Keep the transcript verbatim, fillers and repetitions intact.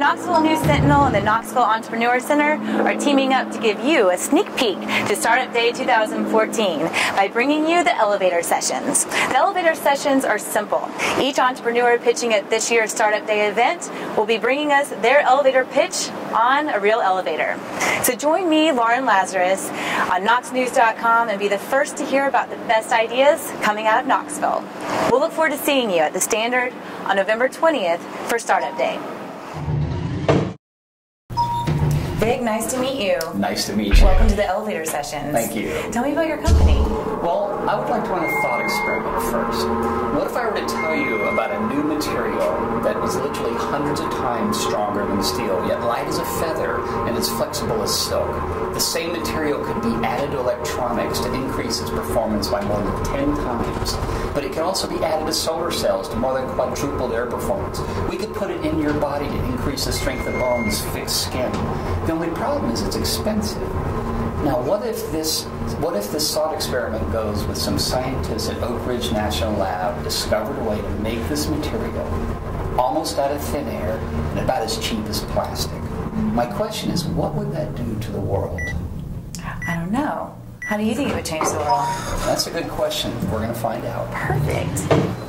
Knoxville News Sentinel and the Knoxville Entrepreneur Center are teaming up to give you a sneak peek to Startup Day two thousand fourteen by bringing you the Elevator Sessions. The Elevator Sessions are simple. Each entrepreneur pitching at this year's Startup Day event will be bringing us their elevator pitch on a real elevator. So join me, Lauren Lazarus, on Knox News dot com and be the first to hear about the best ideas coming out of Knoxville. We'll look forward to seeing you at the Standard on November twentieth for Startup Day. Vic, nice to meet you. Nice to meet you. Welcome to the Elevator Sessions. Thank you. Tell me about your company. Well, I would like to run a thought experiment first. What if I were to tell you about a new material that is literally hundreds of times stronger than steel, yet light as a feather and as flexible as silk? The same material could be added to electronics to increase its performance by more than ten times. But it can also be added to solar cells to more than quadruple their performance. We could put it in your body to increase the strength of bones, fix skin. The only problem is it's expensive. Now, what if this what if this thought experiment goes with some scientists at Oak Ridge National Lab discovered a way to make this material almost out of thin air and about as cheap as plastic? My question is, what would that do to the world? I don't know. How do you think it would change the world? That's a good question. We're going to find out. Perfect.